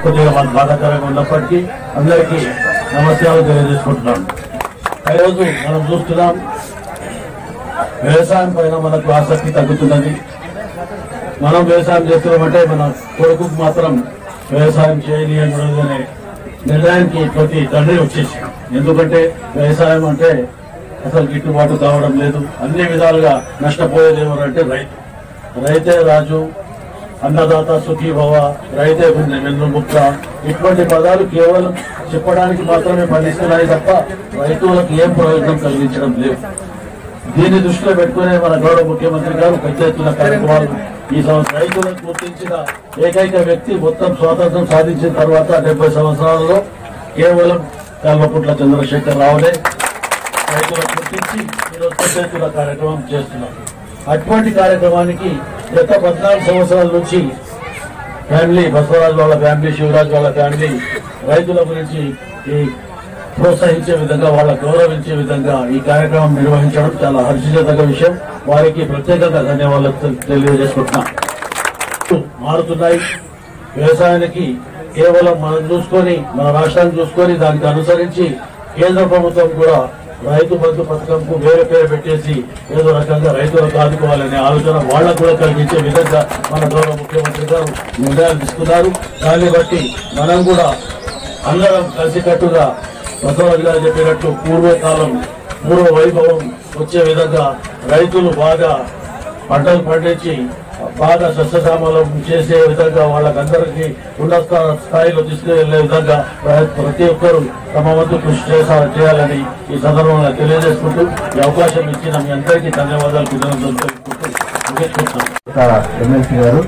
కొద్దిగా మాకు బాధాకరంగా ఉన్నప్పటికీ అందరికీ నమస్కారాలు తెలియజేసుకుంటున్నాం. ఈరోజు మనం చూస్తున్నాం వ్యవసాయం పైన మనకు ఆసక్తి తగ్గుతున్నది. మనం వ్యవసాయం చేస్తున్నామంటే మన కొడుకుకు మాత్రం వ్యవసాయం చేయనీయకూడదనే నిర్ణయానికి ప్రతి తండ్రి వచ్చేసి, ఎందుకంటే వ్యవసాయం అంటే అసలు గిట్టుబాటు కావడం లేదు. అన్ని విధాలుగా నష్టపోయేది ఎవరంటే రైతు. రైతే రాజు, అన్నదాత సుఖీ భవ, రైతే వెన్నుముక్క, ఇటువంటి పదాలు కేవలం చెప్పడానికి మాత్రమే పనిస్తున్నాయి తప్ప రైతులకు ఏం ప్రయోజనం కలిగించడం లేదు. దీన్ని దృష్టిలో పెట్టుకునే మన గౌరవ ముఖ్యమంత్రి గారు పెద్ద ఎత్తున కార్యక్రమాలు ఈ సంవత్సరం రైతులను గుర్తించిన ఏకైక వ్యక్తి మొత్తం స్వాతంత్రం సాధించిన తర్వాత 70 సంవత్సరాలలో కేవలం కల్వకుంట్ల చంద్రశేఖర్ రావునే రైతులను గుర్తించి ఈరోజు పెద్ద ఎత్తున కార్యక్రమం చేస్తున్నారు. అటువంటి కార్యక్రమానికి గత 14 సంవత్సరాల నుంచి ఫ్యామిలీ బసవరాజు వాళ్ళ ఫ్యామిలీ, శివరాజు వాళ్ళ ఫ్యామిలీ రైతుల గురించి ప్రోత్సహించే విధంగా, వాళ్ళ గౌరవించే విధంగా ఈ కార్యక్రమం నిర్వహించడం చాలా హర్షించదగ్గ విషయం. వారికి ప్రత్యేకంగా ధన్యవాదాలు తెలియజేసుకుంటున్నాం. మారుతున్నాయి వ్యవసాయానికి కేవలం మనం చూసుకొని, మన రాష్ట్రాన్ని చూసుకొని దానికి అనుసరించి కేంద్ర ప్రభుత్వం కూడా రైతు బంధు పథకంకు వేరే పేరు పెట్టేసి ఏదో రకంగా రైతులకు ఆదుకోవాలనే ఆలోచన వాళ్లకు కూడా కలిగించే విధంగా మన గౌరవ ముఖ్యమంత్రి గారు నిర్ణయాలు తీసుకున్నారు. దాన్ని బట్టి మనం కూడా అందరం కలిసికట్టుగా బసవరాజు గారు చెప్పినట్టు పూర్వ వైభవం వచ్చే విధంగా రైతులు బాగా పంటలు పండించి బాగా సస్యశ్యామలం చేసే విధంగా వాళ్ళకందరికీ ఉన్నత స్థాయిలో తీసుకువెళ్లే విధంగా ప్రతి ఒక్కరూ తమ వంతు కృషి చేయాలని ఈ సందర్భంగా తెలియజేసుకుంటూ ఈ అవకాశం ఇచ్చిన మీ అందరికీ ధన్యవాదాలు తెలుపుకుంటూ ముగించుకుంటున్నాం. ఎమ్మెల్సీ గారు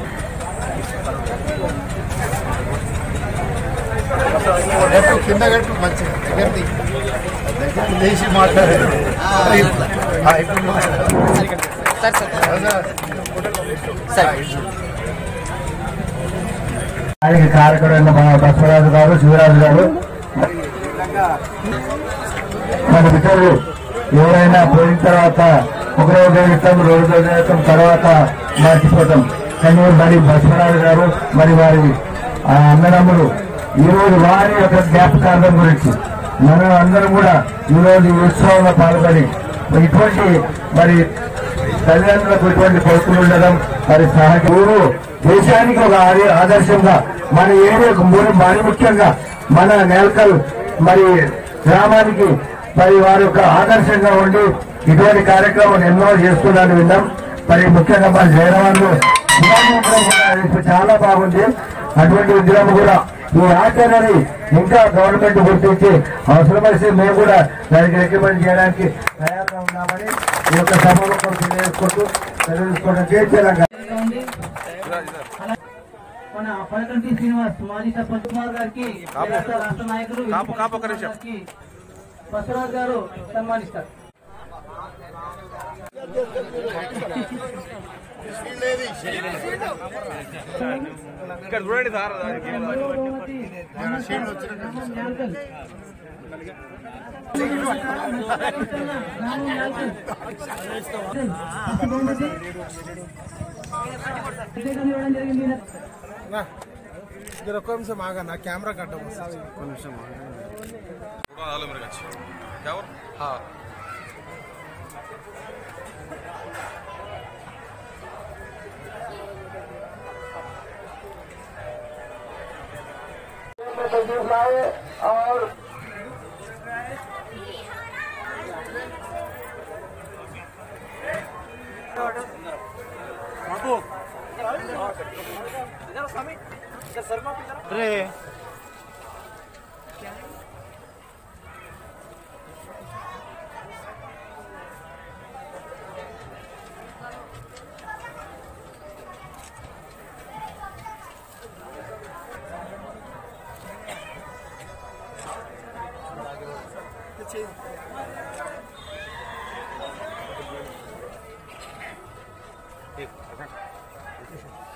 కార్యక్రమం బసవరాజు గారు, శివరాజు గారు, మన మిత్రులు ఎవరైనా పోయిన తర్వాత ఒకరోజు జీవితం 2 రోజుల జీవితం తర్వాత మర్చిపోతాం. కానీ మరి బసవరాజు గారు మరి వారి అన్నదమ్ములు ఈరోజు వారి యొక్క జ్ఞాపకార్థం గురించి మనం అందరం కూడా ఈరోజు ఈ ఉత్సవంలో పాల్గొని ఇటువంటి మరి తల్లిదండ్రులకు ఇటువంటి కొడుకులు ఉండడం మరి ఊరు దేశానికి ఒక ఆదర్శంగా మన ఏరియాకు మరి ముఖ్యంగా మన నేల్కల్ మరి గ్రామానికి మరి వారి యొక్క ఆదర్శంగా ఉండి ఇటువంటి కార్యక్రమం ఎన్నో చేస్తున్నారని విన్నాం. మరి ముఖ్యంగా మన జయరామాలు చాలా బాగుంది. అటువంటి ఉద్యమం కూడా ఈ ఆచరణని ఇంకా గవర్నమెంట్ గుర్తించి అవసరమైతే మేము కూడా దానికి రికమెండ్ చేయడానికి తయారుగా ఉన్నామని ఈ యొక్క సభలో తెలియజేసుకుంటూ చేసేలాగా మన పలకంటి శ్రీనివాస్ మాజీ సర్పంచ్ కుమార్ గారికి రాష్ట్ర నాయకులు బసవరాజు గారు సన్మానిస్తారు. ఇక్కడ చూడండి సార్, ఒక్క నిమిషం ఆగా, నా కెమెరా కట్టం నిమిషం और अरे ठीक